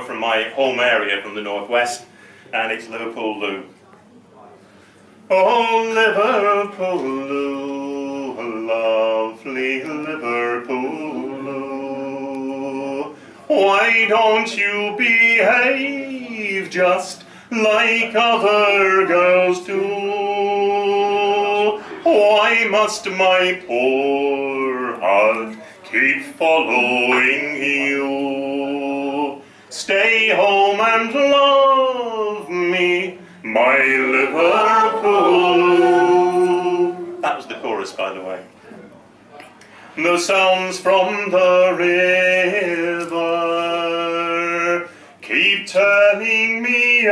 over from my home area from the northwest, and it's Liverpool Lou. Oh, Liverpool Lou, lovely Liverpool Lou, why don't you behave just like other girls do? Why must my poor heart keep following you? Stay home and love me, my Liverpool. That was the chorus, by the way. The sounds from the river keep telling me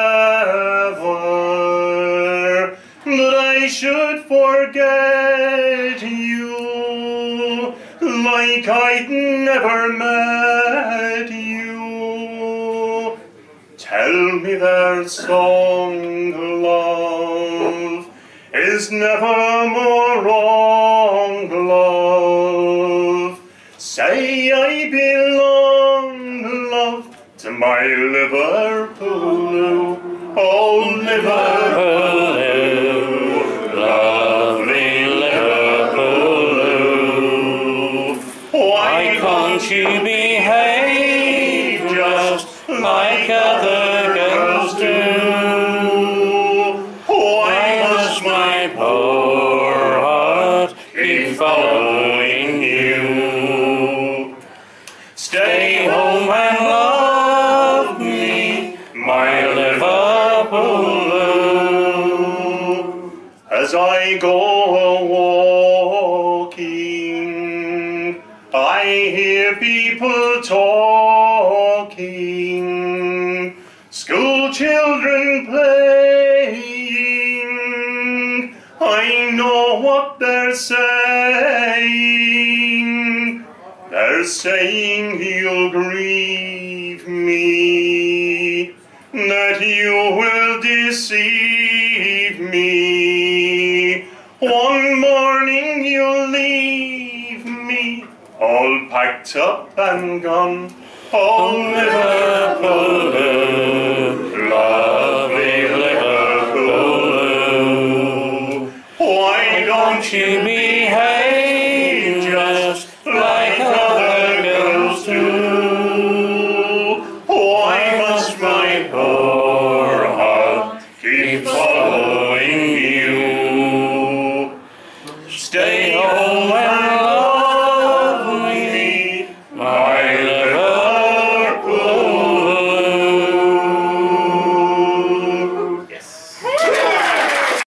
ever that I should forget you, like I'd never met you. Tell me their song, love, is never more wrong, love. Say I belong, love, to my Liverpool. Oh, Liverpool, lovely Liverpool. Why can't you behave just like other girls do? Why must my poor heart keep following you? Stay home and love me, my Liverpool. As I go walking, I hear people talking, school children playing. I know what they're saying. They're saying you'll grieve me, that you will deceive me. One morning you'll leave me, all packed up and gone. Oh, Liverpool, lovely Liverpool, why don't you be